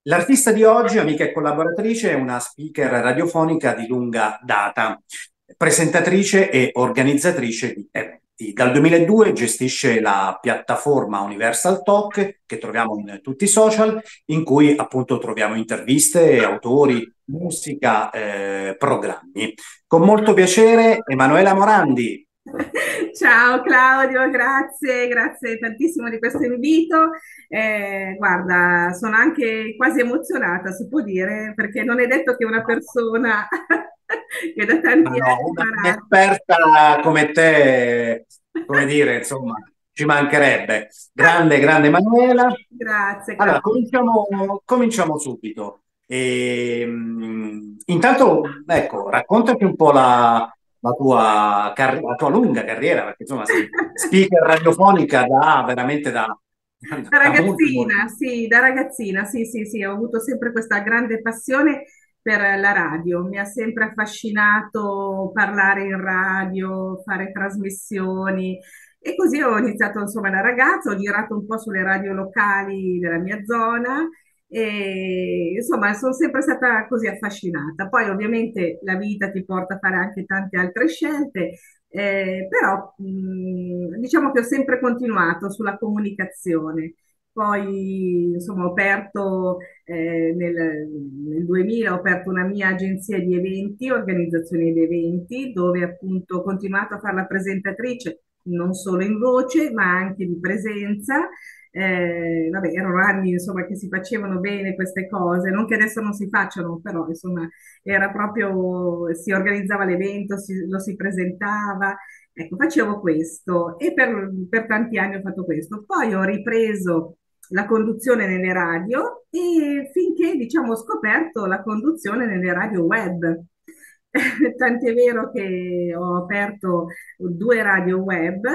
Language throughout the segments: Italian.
L'artista di oggi, amica e collaboratrice, è una speaker radiofonica di lunga data, presentatrice e organizzatrice di eventi. Dal 2002 gestisce la piattaforma Universal Talk, che troviamo in tutti i social, in cui appunto troviamo interviste, autori, musica, programmi. Con molto piacere, Emanuela Morandi. Ciao Claudio, grazie, grazie tantissimo di questo invito. Guarda, sono anche quasi emozionata, si può dire, perché non è detto che una persona che da Ma tanti no, anni fa radio. un'esperta come te, come dire, insomma, ci mancherebbe. Grande, grande Emanuela. Grazie Allora, Claudio. cominciamo subito. Intanto, ecco, raccontati un po' la tua lunga carriera, perché insomma sei speaker radiofonica veramente Da da molti, molti ragazzina, anni. sì, da ragazzina, sì, sì, sì, ho avuto sempre questa grande passione per la radio. Mi ha sempre affascinato parlare in radio, fare trasmissioni e così ho iniziato, insomma, da ragazza, ho girato un po' sulle radio locali della mia zona e insomma sono sempre stata così affascinata. Poi ovviamente la vita ti porta a fare anche tante altre scelte. Però diciamo che ho sempre continuato sulla comunicazione. Poi, insomma, ho aperto nel 2000, ho aperto una mia agenzia di eventi, organizzazione di eventi, dove appunto ho continuato a fare la presentatrice, non solo in voce, ma anche di presenza. Vabbè, erano anni, insomma, che si facevano bene queste cose, non che adesso non si facciano, però, insomma, era proprio, si organizzava l'evento, lo si presentava. Ecco, facevo questo e per tanti anni ho fatto questo. Poi ho ripreso la conduzione nelle radio e finché, diciamo, ho scoperto la conduzione nelle radio web. Tant'è vero che ho aperto due radio web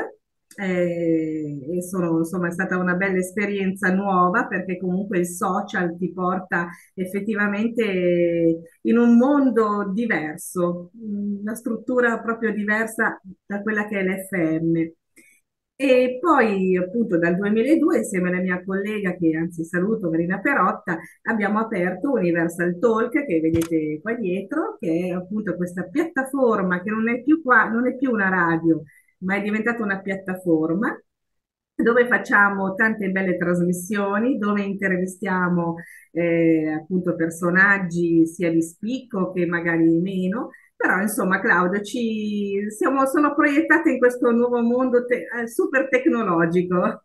e sono, insomma, è stata una bella esperienza nuova perché comunque il social ti porta effettivamente in un mondo diverso, una struttura proprio diversa da quella che è l'FM. E poi appunto dal 2002 insieme alla mia collega, che anzi saluto, Marina Perotta, abbiamo aperto Universal Talk, che vedete qua dietro, che è appunto questa piattaforma che non è più qua, non è più una radio, ma è diventata una piattaforma dove facciamo tante belle trasmissioni, dove intervistiamo appunto personaggi sia di spicco che magari meno, però insomma Claudio, sono proiettate in questo nuovo mondo super tecnologico.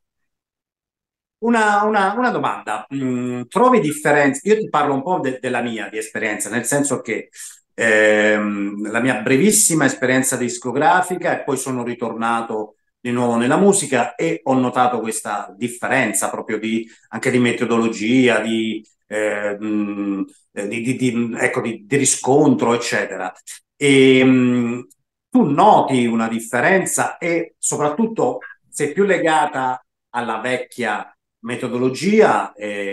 Una domanda. Trovi differenze? Io ti parlo un po' della mia di esperienza, nel senso che la mia brevissima esperienza discografica e poi sono ritornato di nuovo nella musica e ho notato questa differenza proprio anche di metodologia, ecco, di riscontro, eccetera. E, tu noti una differenza e soprattutto sei più legata alla vecchia metodologia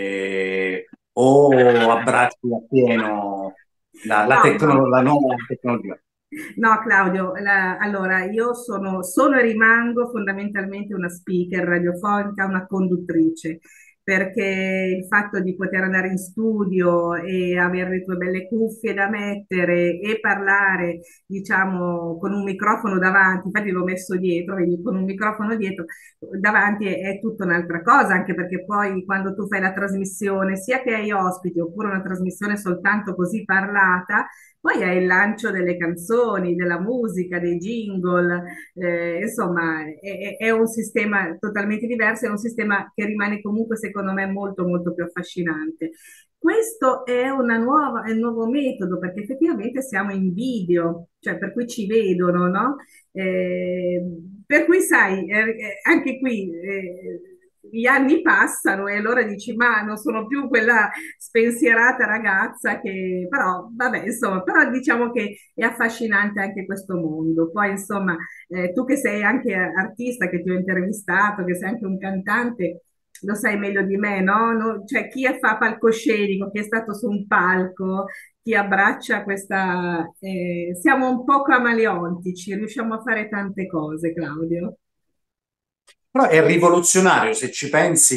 o abbracci appieno No, no. la nuova tecnologia? No, Claudio, allora io sono e rimango fondamentalmente una speaker radiofonica, una conduttrice, perché il fatto di poter andare in studio e avere le tue belle cuffie da mettere e parlare, diciamo, con un microfono davanti, infatti l'ho messo dietro, vedi, con un microfono dietro davanti è tutta un'altra cosa, anche perché poi quando tu fai la trasmissione, sia che hai ospiti oppure una trasmissione soltanto così parlata, poi è il lancio delle canzoni, della musica, dei jingle, insomma, è un sistema totalmente diverso, è un sistema che rimane comunque, secondo me, molto, molto più affascinante. Questo è un nuovo metodo perché effettivamente siamo in video, cioè per cui ci vedono, no? Eh, per cui, sai, anche qui gli anni passano e allora dici, ma non sono più quella spensierata ragazza che, però, vabbè, insomma, però diciamo che è affascinante anche questo mondo. Poi, insomma, tu che sei anche artista, che ti ho intervistato, che sei anche un cantante, lo sai meglio di me, no? Cioè, chi fa palcoscenico, chi è stato su un palco, chi abbraccia questa... siamo un po' camaleontici, riusciamo a fare tante cose, Claudio. Però è rivoluzionario se ci pensi,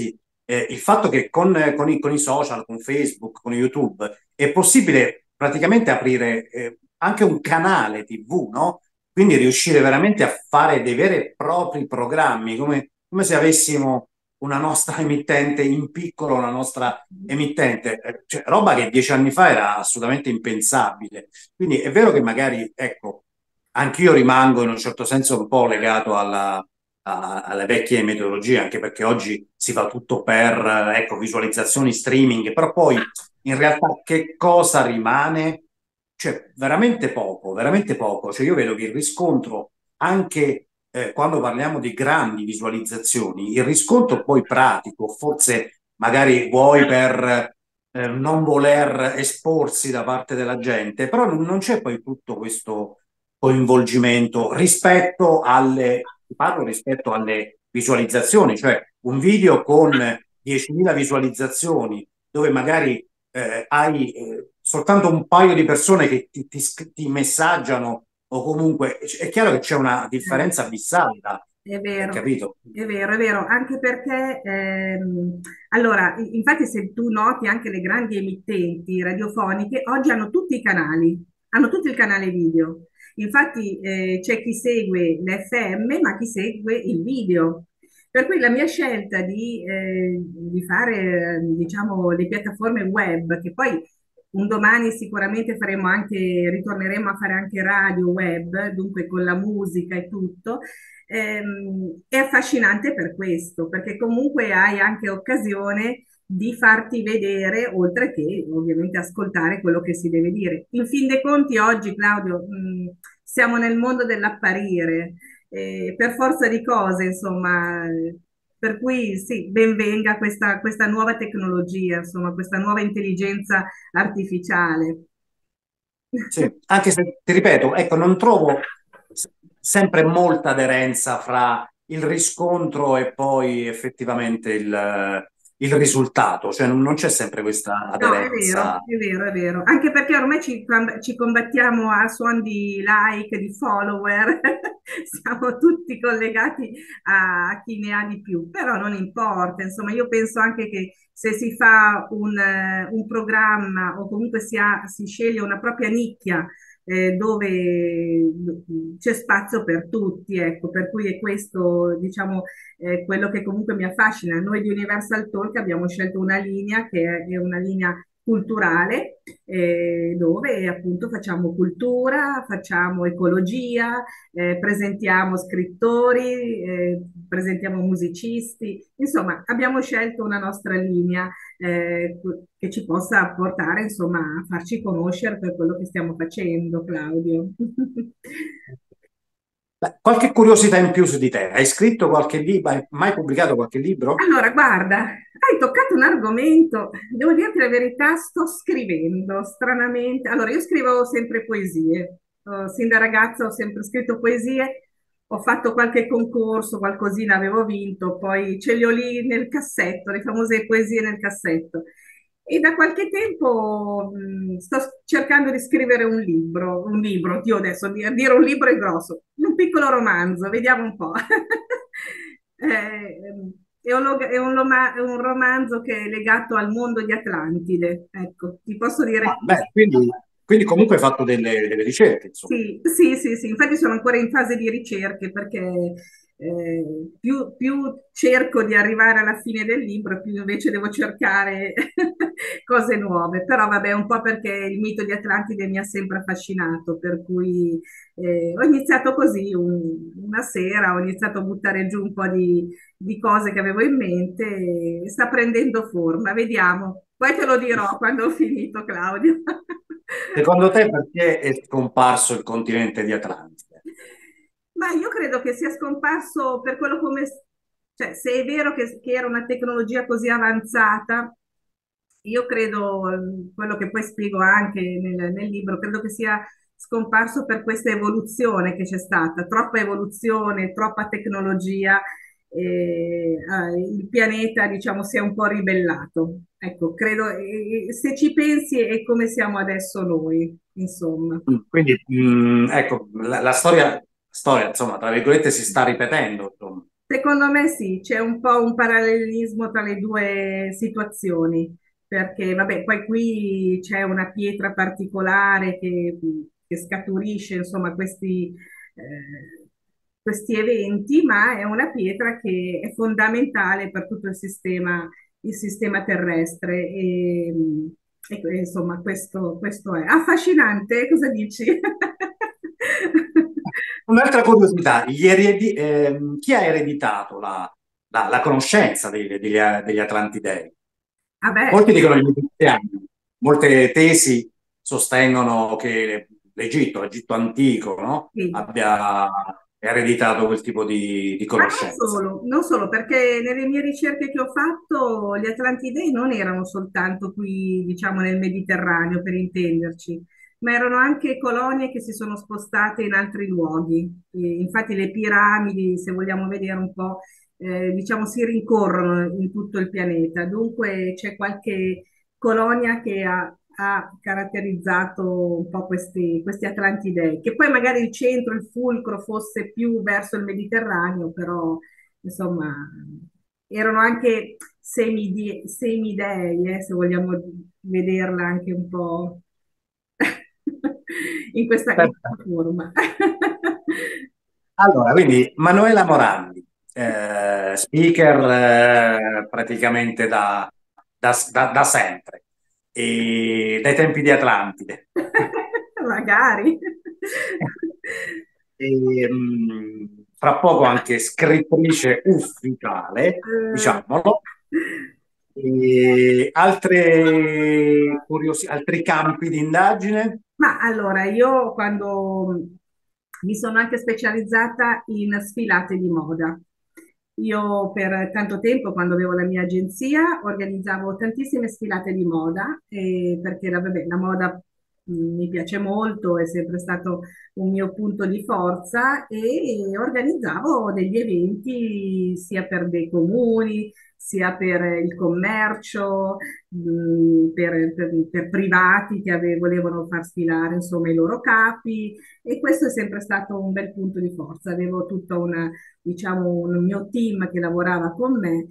il fatto che con i social, con Facebook, con YouTube, è possibile praticamente aprire anche un canale TV, no? Quindi riuscire veramente a fare dei veri e propri programmi, come se avessimo una nostra emittente in piccolo, una nostra emittente, cioè, roba che 10 anni fa era assolutamente impensabile. Quindi è vero che magari, ecco, anch'io rimango in un certo senso un po' legato alle vecchie metodologie, anche perché oggi si fa tutto per, ecco, visualizzazioni streaming, però poi in realtà che cosa rimane? Cioè, veramente poco, veramente poco. Cioè, io vedo che il riscontro, anche quando parliamo di grandi visualizzazioni, il riscontro poi pratico, forse magari vuoi per non voler esporsi da parte della gente, però non c'è poi tutto questo coinvolgimento parlo rispetto alle visualizzazioni, cioè un video con 10.000 visualizzazioni dove magari hai soltanto un paio di persone che ti messaggiano o comunque è chiaro che c'è una Eh, differenza abissale, È vero, capito? è vero, anche perché, allora, infatti se tu noti anche le grandi emittenti radiofoniche, oggi hanno tutti i canali, hanno tutti il canale video. Infatti c'è chi segue l'FM, ma chi segue il video. Per cui la mia scelta di fare, diciamo, le piattaforme web, che poi un domani sicuramente faremo anche, ritorneremo a fare anche radio web, dunque con la musica e tutto, è affascinante per questo, perché comunque hai anche occasione di farti vedere, oltre che ovviamente ascoltare quello che si deve dire. In fin dei conti, oggi, Claudio, siamo nel mondo dell'apparire, per forza di cose, insomma. Per cui sì, ben venga questa nuova tecnologia, insomma, questa nuova intelligenza artificiale. Sì, anche se ti ripeto, ecco, non trovo sempre molta aderenza fra il riscontro e poi effettivamente il risultato, cioè non c'è sempre questa No, è vero, aderenza. è vero, è vero. Anche perché ormai ci combattiamo a suon di like, di follower, siamo tutti collegati a chi ne ha di più, però non importa. Insomma, io penso anche che se si fa un programma o comunque si sceglie una propria nicchia dove c'è spazio per tutti, ecco, per cui è questo, diciamo, quello che comunque mi affascina. Noi di Universal Talk abbiamo scelto una linea che è una linea culturale, dove appunto facciamo cultura, facciamo ecologia, presentiamo scrittori, presentiamo musicisti, insomma abbiamo scelto una nostra linea che ci possa portare insomma a farci conoscere per quello che stiamo facendo, Claudio. Beh, qualche curiosità in più su di te. Hai scritto qualche libro? Hai mai pubblicato qualche libro? Allora, guarda, hai toccato un argomento, devo dirti la verità, sto scrivendo stranamente. Allora, io scrivo sempre poesie. Sin da ragazza ho sempre scritto poesie, ho fatto qualche concorso, qualcosina avevo vinto, poi ce li ho lì nel cassetto, le famose poesie nel cassetto. E da qualche tempo sto cercando di scrivere un libro, io adesso dire un libro è grosso, un piccolo romanzo, vediamo un po'. È un romanzo che è legato al mondo di Atlantide, ecco, ti posso dire Ah, beh, quindi comunque hai fatto delle ricerche, insomma. sì, sì, sì, sì, infatti sono ancora in fase di ricerche perché più cerco di arrivare alla fine del libro, più invece devo cercare cose nuove. Però vabbè, un po' perché il mito di Atlantide mi ha sempre affascinato, per cui ho iniziato così una sera, ho iniziato a buttare giù un po' di cose che avevo in mente e sta prendendo forma, vediamo. Poi te lo dirò quando ho finito, Claudio. Secondo te perché è scomparso il continente di Atlantide? Ma io credo che sia scomparso per quello come, cioè, se è vero che era una tecnologia così avanzata, io credo, quello che poi spiego anche nel libro, credo che sia scomparso per questa evoluzione che c'è stata, troppa evoluzione, troppa tecnologia, il pianeta, diciamo, si è un po' ribellato. Ecco, credo, se ci pensi è come siamo adesso noi, insomma. Quindi, ecco, la storia, insomma, tra virgolette, si sta ripetendo, insomma. Secondo me sì, c'è un po' un parallelismo tra le due situazioni, perché vabbè, poi qui c'è una pietra particolare che scaturisce, insomma, questi eventi, ma è una pietra che è fondamentale per tutto il sistema terrestre. Insomma, questo è affascinante, cosa dici? Un'altra curiosità, chi ha ereditato la conoscenza degli Atlantidei? Vabbè, Molti dicono gli egiziani, molte tesi sostengono che l'Egitto antico, no, sì. abbia ereditato quel tipo di Ma conoscenza. non solo, perché nelle mie ricerche che ho fatto gli Atlantidei non erano soltanto qui, diciamo, nel Mediterraneo, per intenderci, ma erano anche colonie che si sono spostate in altri luoghi. Infatti le piramidi, se vogliamo vedere un po', diciamo, si rincorrono in tutto il pianeta. Dunque c'è qualche colonia che ha caratterizzato un po' questi Atlantidei, che poi magari il centro, il fulcro fosse più verso il Mediterraneo, però insomma erano anche semidei, se vogliamo vederla anche un po' in questa forma. Allora, quindi Manuela Morandi, speaker praticamente da sempre, e dai tempi di Atlantide. Magari. Fra poco anche scrittrice ufficiale, Eh, diciamolo. Altri campi di indagine? Ma allora, io quando mi sono anche specializzata in sfilate di moda. Io per tanto tempo, quando avevo la mia agenzia, organizzavo tantissime sfilate di moda, perché vabbè, la moda mi piace molto, è sempre stato un mio punto di forza e organizzavo degli eventi sia per dei comuni, sia per il commercio, per privati che volevano far sfilare insomma i loro capi e questo è sempre stato un bel punto di forza. Avevo tutta diciamo, un mio team che lavorava con me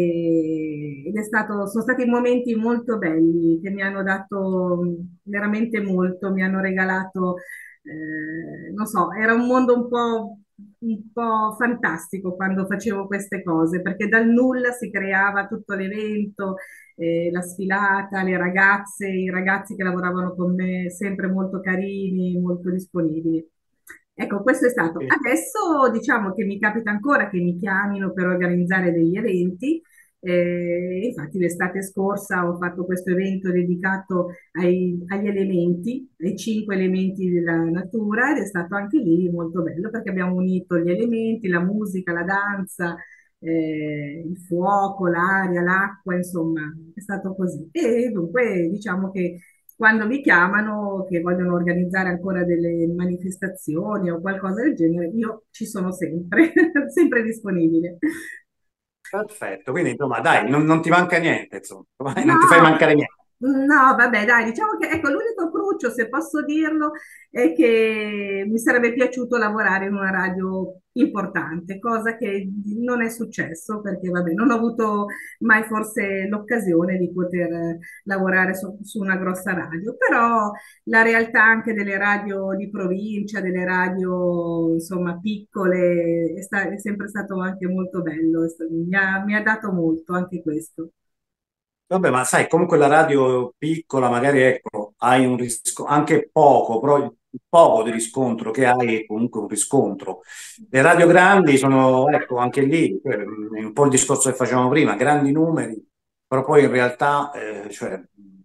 ed sono stati momenti molto belli che mi hanno dato veramente molto, mi hanno regalato, non so, era un mondo un po' fantastico quando facevo queste cose, perché dal nulla si creava tutto l'evento, la sfilata, le ragazze, i ragazzi che lavoravano con me, sempre molto carini, molto disponibili. Ecco, questo è stato. Sì. Adesso diciamo che mi capita ancora che mi chiamino per organizzare degli eventi. Infatti l'estate scorsa ho fatto questo evento dedicato agli elementi, ai 5 elementi della natura ed è stato anche lì molto bello perché abbiamo unito gli elementi, la musica, la danza, il fuoco, l'aria, l'acqua, insomma, è stato così. E dunque diciamo che quando mi chiamano che vogliono organizzare ancora delle manifestazioni o qualcosa del genere, io ci sono sempre, sempre disponibile. Perfetto, quindi insomma, dai, non ti manca niente, insomma, non ti fai No, mancare niente. no, vabbè, dai, diciamo che ecco, l'unico cruccio, se posso dirlo, è che mi sarebbe piaciuto lavorare in una radio importante, cosa che non è successo perché, vabbè, non ho avuto mai forse l'occasione di poter lavorare su una grossa radio, però la realtà anche delle radio di provincia, delle radio, insomma, piccole, è sempre stato anche molto bello, mi ha dato molto anche questo. Vabbè, ma sai, comunque la radio piccola, magari ecco, hai anche poco, però il poco di riscontro che hai è comunque un riscontro. Le radio grandi sono, ecco, anche lì, è un po' il discorso che facevamo prima, grandi numeri, però poi in realtà, cioè,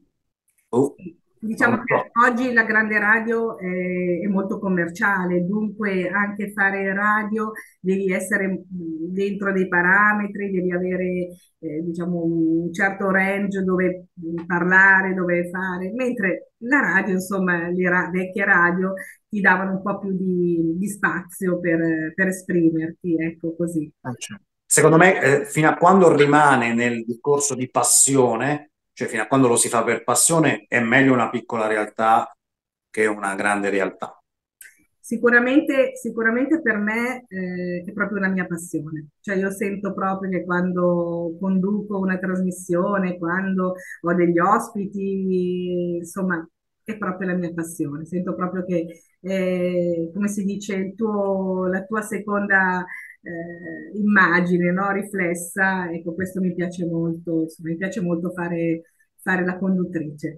oh, Diciamo non che so. oggi la grande radio è molto commerciale, dunque anche fare radio devi essere dentro dei parametri, devi avere diciamo, un certo range dove parlare, dove fare, mentre la radio, insomma, vecchie radio ti davano un po' più di spazio per esprimerti, ecco così. Secondo me, fino a quando rimane nel discorso di passione, cioè fino a quando lo si fa per passione, è meglio una piccola realtà che una grande realtà. sicuramente per me è proprio una mia passione. Cioè io sento proprio che quando conduco una trasmissione, quando ho degli ospiti, insomma, è proprio la mia passione. Sento proprio che, come si dice, la tua seconda immagine, no? Riflessa, ecco, questo mi piace molto, insomma, mi piace molto fare la conduttrice.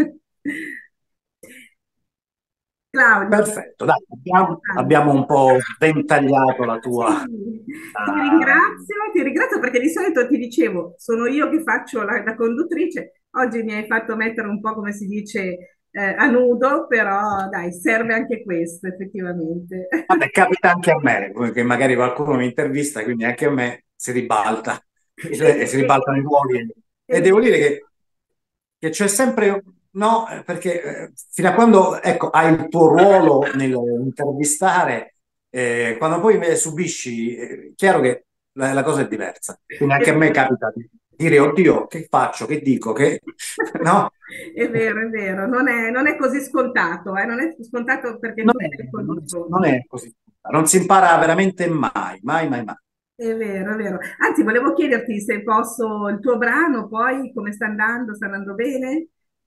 Claudio, Perfetto, dai, guarda, abbiamo un po' sventagliato la tua... sì, ah, ti ringrazio perché di solito ti dicevo, sono io che faccio la conduttrice, oggi mi hai fatto mettere un po' come si dice a nudo, però dai, serve anche questo effettivamente. vabbè, capita anche a me, che magari qualcuno mi intervista, quindi anche a me si ribalta, si E- ribaltano i ruoli. e- E devo dire che c'è sempre, no, perché fino a quando, ecco, hai il tuo ruolo nell'intervistare, quando poi invece subisci, chiaro che la cosa è diversa. Quindi anche a me capita di dire, oddio, che faccio, che dico, che... No? è vero, non è così scontato, non è scontato perché Non tu è, sei il non conduttore. è così. Non si impara veramente mai, mai, mai, mai. È vero, è vero. Anzi, volevo chiederti se posso il tuo brano, poi come sta andando bene?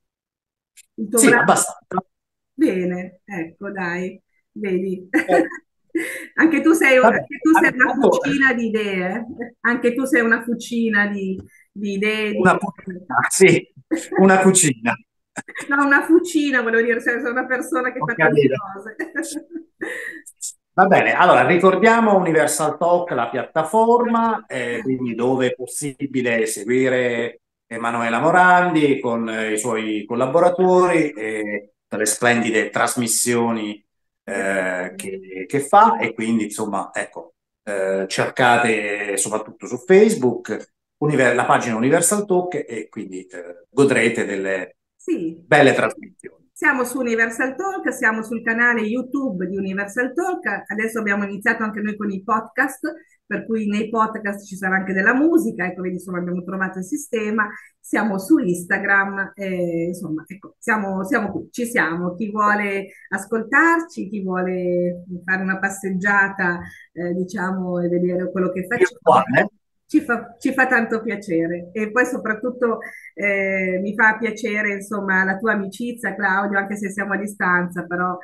Il tuo Sì, brano? abbastanza. Bene, ecco, dai, vedi. Eh, vabbè, Anche tu sei una tanto fucina di idee, anche tu sei una fucina di idee, una cucina, sì, una cucina. No, una fucina, volevo dire, cioè, sono una persona che Ho fa tante capito. cose. Va bene, allora ricordiamo Universal Talk, la piattaforma, quindi dove è possibile seguire Emanuela Morandi con i suoi collaboratori e le splendide trasmissioni che fa e quindi insomma ecco cercate soprattutto su Facebook la pagina Universal Talk e quindi godrete delle Sì, belle trasmissioni. siamo su Universal Talk, siamo sul canale YouTube di Universal Talk, adesso abbiamo iniziato anche noi con i podcast, per cui nei podcast ci sarà anche della musica, ecco, vedi, insomma, abbiamo trovato il sistema, siamo su Instagram, insomma, ecco, siamo qui, ci siamo, chi vuole ascoltarci, chi vuole fare una passeggiata, diciamo, e vedere quello che facciamo, Virtuale. ci fa tanto piacere e poi soprattutto mi fa piacere, insomma, la tua amicizia, Claudio, anche se siamo a distanza, però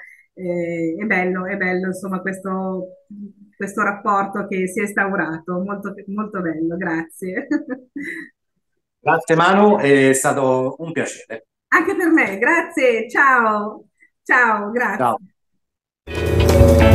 è bello, insomma, questo rapporto che si è instaurato, molto, molto bello, grazie. Grazie Manu, è stato un piacere. Anche per me, grazie, ciao, ciao, Ciao. grazie.